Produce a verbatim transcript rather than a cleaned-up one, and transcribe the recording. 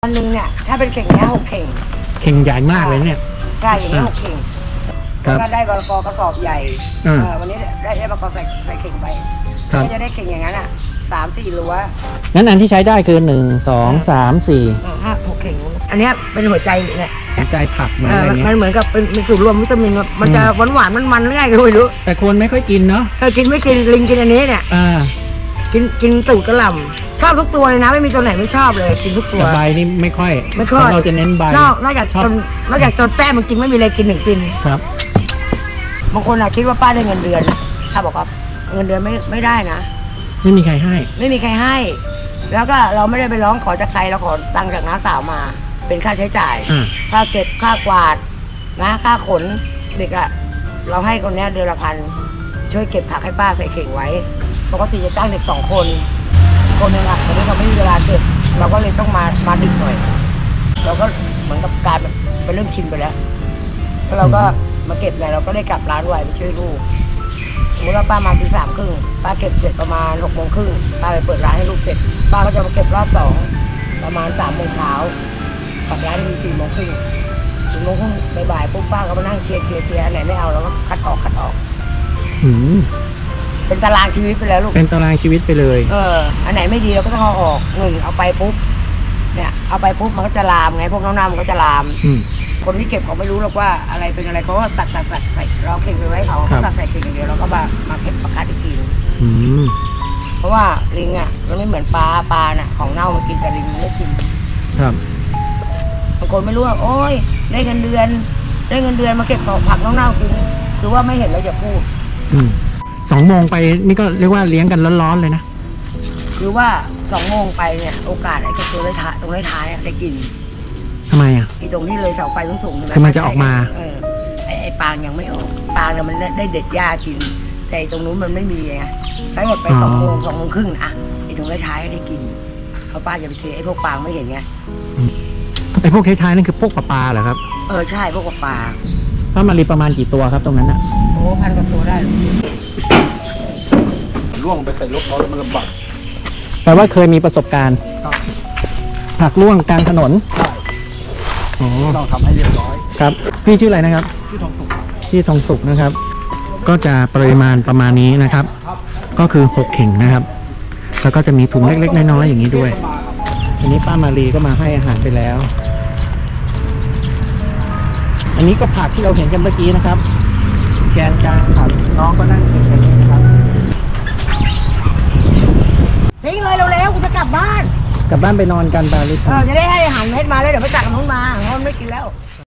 วันหนึ่งเนี่ยถ้าเป็นเข่งเนี้ยหกเข่งเข่งใหญ่มากเลยเนี่ยใช่อย่างนี้หกเข่งก็ได้บลกกระสอบใหญ่วันนี้ได้ได้บลกใส่ใส่เข่งไปก็จะได้เข่งอย่างนั้นอ่ะสามสี่รั้วงั้นอันที่ใช้ได้คือหนึ่งสองสามสี่ห้าหกเข่งอันนี้เป็นหัวใจเนี่ยหัวใจผักเหมือนอะไรเงี้ยมันเหมือนกับเป็นสูตรรวมวิตามินมันจะหวานหวานมันมันง่ายก็ไม่รู้แต่คนไม่ค่อยกินเนาะเออกินไม่กินลิงกินอันนี้เนี่ยกินกินตูดกระหล่ำชอบทุกตัวเลยนะไม่มีตัวไหนไม่ชอบเลยกินทุกตัวใบนี่ไม่ค่อยไม่ค่อยเราจะเน้นใบนอกนอกจากจนนอกจากจนแต้มจริงไม่มีอะไรกินหนึ่งกินครับบางคนอะคิดว่าป้าได้เงินเดือนถ้าบอกว่าเงินเดือนไม่ไม่ได้นะไม่มีใครให้ไม่มีใครให้แล้วก็เราไม่ได้ไปร้องขอจากใครเราขอตังค์จากน้าสาวมาเป็นค่าใช้จ่ายค่าเก็บค่ากวาดนะค่าขนเด็กอะเราให้คนนี้เดือนละพันช่วยเก็บผักให้ป้าใส่เข่งไว้ปกติจะจ้างเด็กสองคนคนนึงอะวันนี้เราไม่มีเวลาเก็บเราก็เลยต้องมามาดึกหน่อยเราก็เหมือนกับการเป็นเรื่องชินไปแล้วแล้วเราก็มาเก็บอะไรเราก็ได้กลับร้านไวไปช่วยลูกสมมติว่าป้ามาที่สามครึ่งป้าเก็บเสร็จประมาณหกโมงครึ่งป้าไปเปิดร้านให้ลูกเสร็จป้าก็จะมาเก็บรอบสองประมาณสามโมงเช้ากลับร้านทีสี่โมงครึ่งสี่โมงครึ่งบ่ายๆปุ๊บป้าก็มานั่งเคลียร์เคลียร์เคลียร์อันไหนไม่เอาเราก็คัดออกคัดออกเป็นตารางชีวิตไปแล้วลูกเป็นตารางชีวิตไปเลยเอออันไหนไม่ดีเราก็ต้องเอาออกหนึ่งเอาไปปุ๊บเนี่ยเอาไปปุ๊บมันก็จะลามไงพวกน้ำๆมันก็จะลามคนที่เก็บเขาไม่รู้หรอกว่าอะไรเป็นอะไรเขาก็ตัดตัดตัดใส่เราเข่งไปไว้เขาเขาตัดใส่เข่งอย่างเดียวเราก็มามาเก็บประคัดอีกทีเพราะว่าลิงอ่ะมันไม่เหมือนปลาปลาน่ะของเน่ามันกินแต่ลิงไม่กินครับบางคนไม่รู้ว่าโอ๊ยได้เงินเดือนได้เงินเดือนมาเก็บผักเน่าๆกินคือว่าไม่เห็นเราจะพูดสองโมงไปนี่ก็เรียกว่าเลี้ยงกันร้อนๆเลยนะคือว่าสองโมงไปเนี่ยโอกาสไอ้ตัวได้ท้ายตรงได้ท้ายได้กินทำไมอ่ะไอ้ตรงที่เลยเสาไฟสูงๆใช่ไหมคือมันจะออกมาเออไอ้ไอ้ปางยังไม่ออกปางเนี่ยมันได้เด็ดหญ้ากินแต่ตรงนู้นมันไม่มีไงถ้าหมดไปสองโมงสองโมงครึ่งอ่ะไอ้ตรงได้ท้ายได้กินเพราะป้าจะไปเทไอ้พวกปางไม่เห็นไงไอ้พวกท้ายๆนั่นคือพวกปลาปลาเหรอครับเออใช่พวกปลาป้ามารีประมาณกี่ตัวครับตรงนั้นอ่ะโอ้พันกว่าตัวได้ล่วงไปใส่รถเขาแล้วมันลำบากแปลว่าเคยมีประสบการณ์ผักล่วงกลางถนนต้องทำให้เรียบร้อยครับพี่ชื่ออะไรนะครับชื่อทองสุกชื่อทองสุกนะครับก็จะปริมาณประมาณนี้นะครับก็คือหกเข่งนะครับแล้วก็จะมีถุงเล็กๆน้อยๆอย่างนี้ด้วยอันนี้ป้ามารีก็มาให้อาหารไปแล้วอันนี้ก็ผักที่เราเห็นกันเมื่อกี้นะครับแกนกลางผักน้องก็นั่งกินกันนะครับทิ้งเลยเร็วๆกูจะกลับบ้านกลับบ้านไปนอนกันบาลิสเออจะได้ให้อาหารเม็ดมาแล้วเดี๋ยวไปจัดกับน้องมาน้องไม่กินแล้ว